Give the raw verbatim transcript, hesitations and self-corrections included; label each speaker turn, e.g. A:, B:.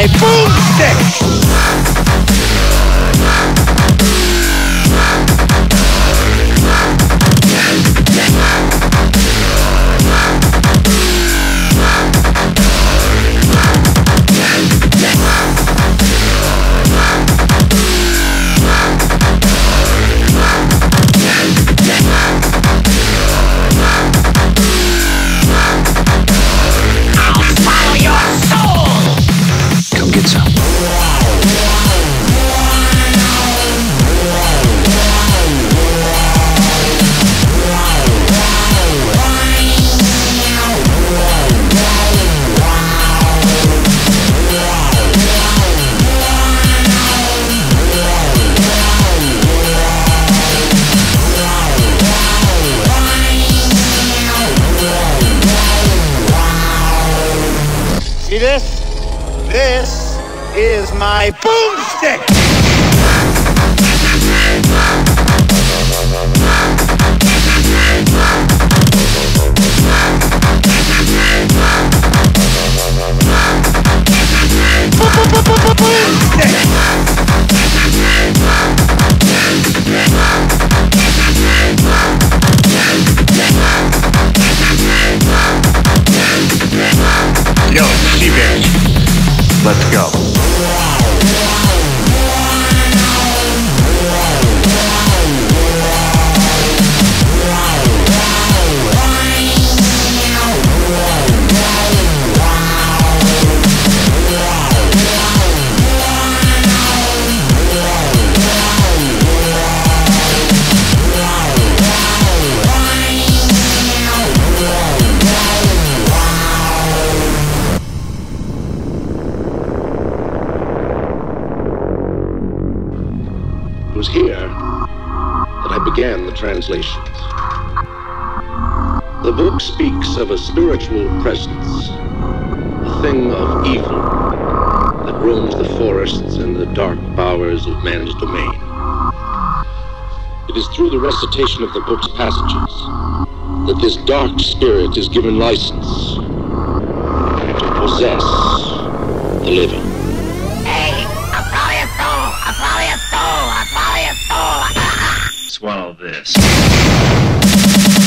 A: my Boomstick! See this? This is my Boomstick! Yo, she-bitch. Let's go.
B: It was here that I began the translations. The book speaks of a spiritual presence, a thing of evil that roams the forests and the dark bowers of man's domain. It is through the recitation of the book's passages that this dark spirit is given license to possess the living.
C: Swallow this.